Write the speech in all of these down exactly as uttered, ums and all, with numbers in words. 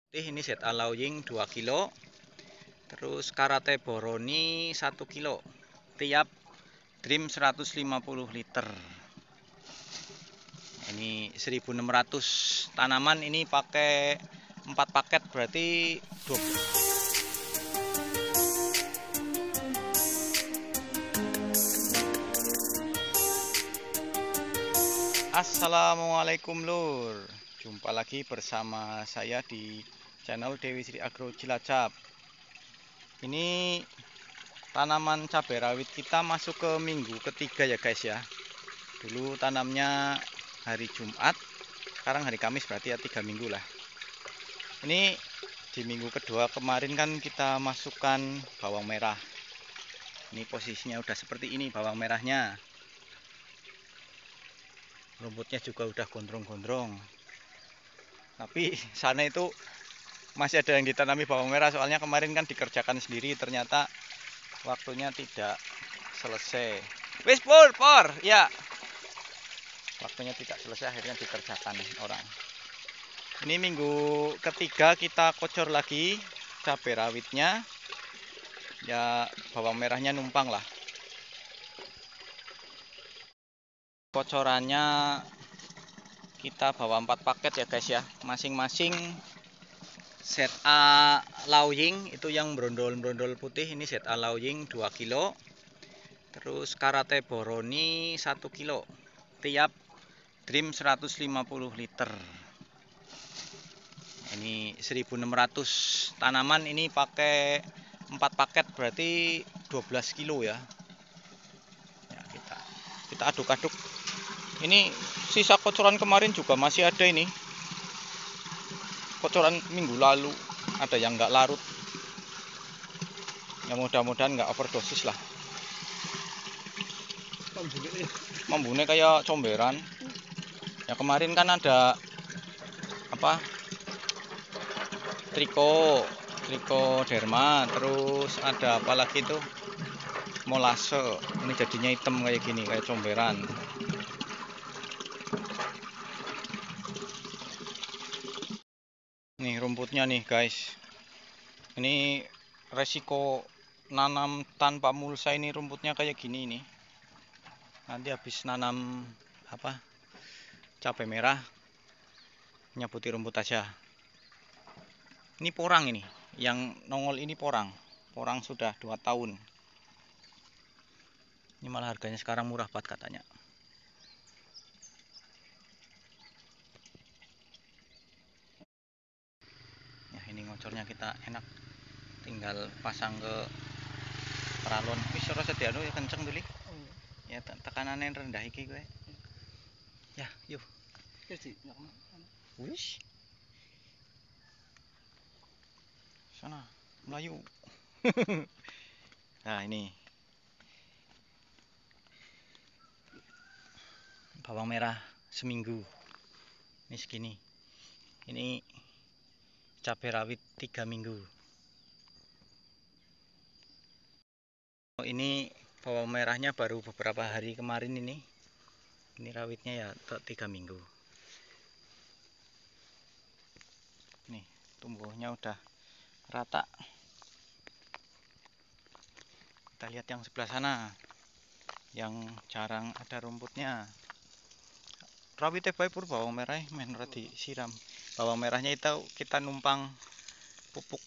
Ini set allowing dua kilo, terus karate boroni satu kilo, tiap drim seratus lima puluh liter. Ini seribu enam ratus tanaman, ini pakai empat paket, berarti dua puluh. Assalamualaikum lur, jumpa lagi bersama saya di channel Dewi Sri Agro Cilacap. Ini tanaman cabai rawit kita masuk ke minggu ketiga ya guys ya. Dulu tanamnya hari Jumat, sekarang hari Kamis, berarti ya tiga minggu lah. Ini di minggu kedua kemarin kan kita masukkan bawang merah. Ini posisinya udah seperti ini bawang merahnya. Rumputnya juga udah gondrong-gondrong. Tapi sana itu masih ada yang ditanami bawang merah, soalnya kemarin kan dikerjakan sendiri, ternyata waktunya tidak selesai. Wis pur, por, ya. Waktunya tidak selesai, akhirnya dikerjakan orang. Ini minggu ketiga kita kocor lagi cabai rawitnya. Ya bawang merahnya numpang lah. Kocorannya kita bawa empat paket ya guys ya. Masing-masing set A lawing itu yang brondol-brondol putih, ini set A lawing dua kilo. Terus karate boroni satu kilo, tiap drim seratus lima puluh liter. Ini seribu enam ratus tanaman, ini pakai empat paket, berarti dua belas kilo ya. Ya kita kita aduk-aduk. Ini sisa kocoran kemarin juga masih ada, ini kocoran minggu lalu, ada yang nggak larut. Ya mudah-mudahan nggak overdosis lah. Membune kayak comberan. Ya kemarin kan ada apa? Triko, triko derma, terus ada apa lagi tuh? Molase. Ini jadinya hitam kayak gini, kayak comberan. Nih rumputnya nih guys. Ini resiko nanam tanpa mulsa, ini rumputnya kayak gini nih. Nanti habis nanam apa cabai merah, nyabuti rumput aja. Ini porang, ini yang nongol ini porang. Porang sudah dua tahun. Ini malah harganya sekarang murah banget katanya. Ya ini ngocornya kita enak, tinggal pasang ke peralon. Wis ora sediano ya kenceng dulu. Ya tekanannya rendah iki gue. Ya, yuk. Wis. Sana, Melayu. Nah, ini bawang merah seminggu. Ini segini. Ini cabai rawit tiga minggu. Oh, ini bawang merahnya baru beberapa hari kemarin ini. Ini rawitnya ya tiga minggu. Nih, tumbuhnya udah rata. Kita lihat yang sebelah sana, yang jarang ada rumputnya. Rawitnya baik pur bawang merah men ora disiram. Bawang merahnya itu kita numpang pupuk.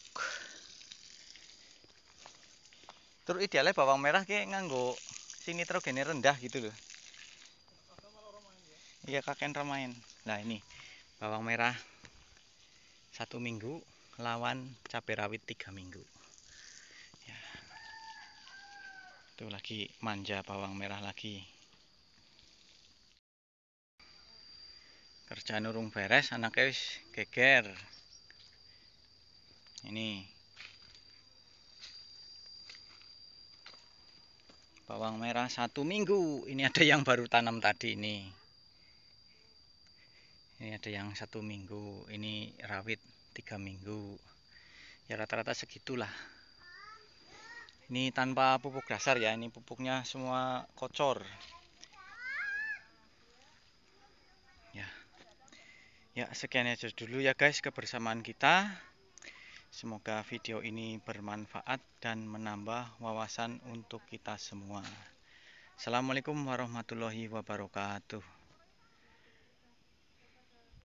Terus idealnya bawang merah kayak nganggo sing nitrogennya rendah gitu loh. Iya kakek ramain. Nah ini bawang merah satu minggu lawan cabai rawit tiga minggu. Ya. Itu lagi manja bawang merah lagi. Kerjaan urung beres, anaknya wis geger. Ini bawang merah satu minggu. Ini ada yang baru tanam tadi ini. Ini ada yang satu minggu. Ini rawit tiga minggu. Ya rata-rata segitulah. Ini tanpa pupuk dasar ya. Ini pupuknya semua kocor. Ya. Ya sekian aja dulu ya guys kebersamaan kita. Semoga video ini bermanfaat dan menambah wawasan untuk kita semua. Assalamualaikum warahmatullahi wabarakatuh.